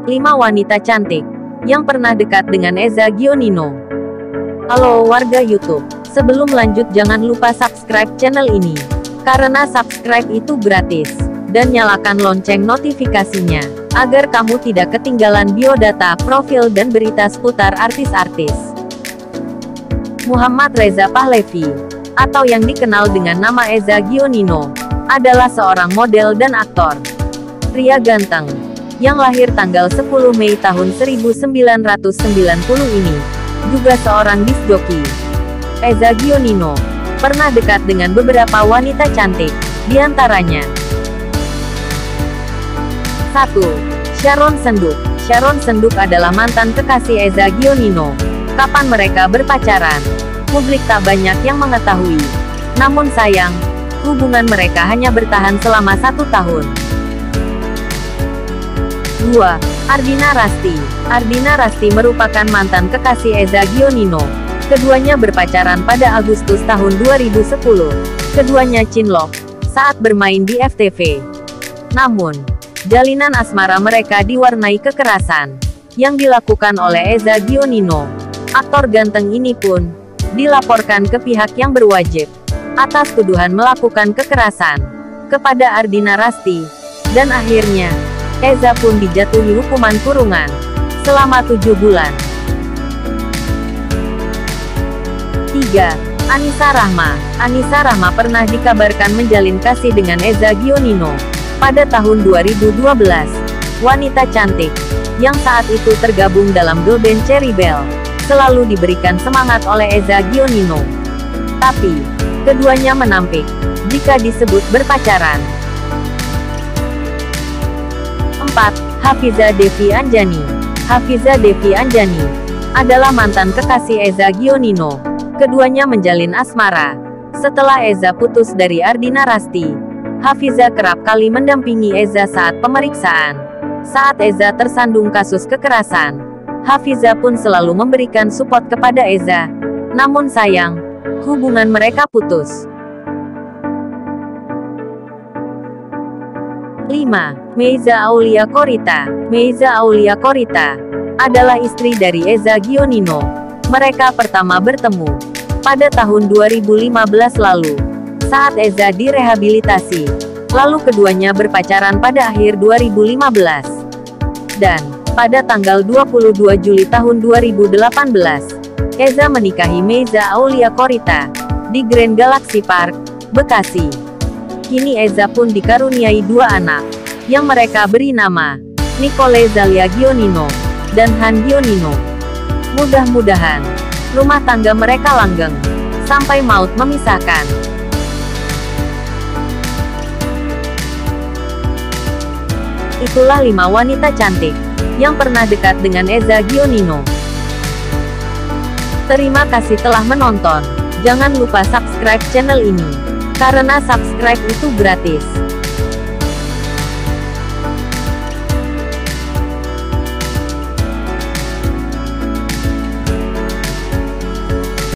5 wanita cantik yang pernah dekat dengan Eza Gionino. Halo warga YouTube, sebelum lanjut jangan lupa subscribe channel ini, karena subscribe itu gratis, dan nyalakan lonceng notifikasinya, agar kamu tidak ketinggalan biodata, profil dan berita seputar artis-artis. Muhammad Reza Pahlavi, atau yang dikenal dengan nama Eza Gionino, adalah seorang model dan aktor. Pria ganteng, yang lahir tanggal 10 Mei tahun 1990 ini, juga seorang disc jockey. Eza Gionino pernah dekat dengan beberapa wanita cantik, diantaranya 1. Sharon Senduk. Sharon Senduk adalah mantan kekasih Eza Gionino. Kapan mereka berpacaran? Publik tak banyak yang mengetahui. Namun sayang, hubungan mereka hanya bertahan selama 1 tahun. 2. Ardina Rasti. Ardina Rasti merupakan mantan kekasih Eza Gionino. Keduanya berpacaran pada Agustus tahun 2010. Keduanya cinlok saat bermain di FTV. Namun, jalinan asmara mereka diwarnai kekerasan yang dilakukan oleh Eza Gionino. Aktor ganteng ini pun dilaporkan ke pihak yang berwajib atas tuduhan melakukan kekerasan kepada Ardina Rasti, dan akhirnya Eza pun dijatuhi hukuman kurungan selama 7 bulan. 3. Anissa Rahma. Anissa Rahma pernah dikabarkan menjalin kasih dengan Eza Gionino pada tahun 2012. Wanita cantik, yang saat itu tergabung dalam girl band Cherry Belle, selalu diberikan semangat oleh Eza Gionino. Tapi, keduanya menampik jika disebut berpacaran. 4. Hafiza Devi Anjani. Hafiza Devi Anjani adalah mantan kekasih Eza Gionino. Keduanya menjalin asmara setelah Eza putus dari Ardina Rasti. Hafiza kerap kali mendampingi Eza saat pemeriksaan. Saat Eza tersandung kasus kekerasan, Hafiza pun selalu memberikan support kepada Eza. Namun sayang, hubungan mereka putus. 5. Meiza Aulia Korita. Meiza Aulia Korita adalah istri dari Eza Gionino. Mereka pertama bertemu pada tahun 2015 lalu, saat Eza direhabilitasi. Lalu keduanya berpacaran pada akhir 2015. Dan, pada tanggal 22 Juli tahun 2018, Eza menikahi Meiza Aulia Korita di Grand Galaxy Park, Bekasi. Kini Eza pun dikaruniai 2 anak, yang mereka beri nama Nicole Zalia Gionino dan Han Gionino. Mudah-mudahan rumah tangga mereka langgeng sampai maut memisahkan. Itulah 5 wanita cantik yang pernah dekat dengan Eza Gionino. Terima kasih telah menonton. Jangan lupa subscribe channel ini, karena subscribe itu gratis.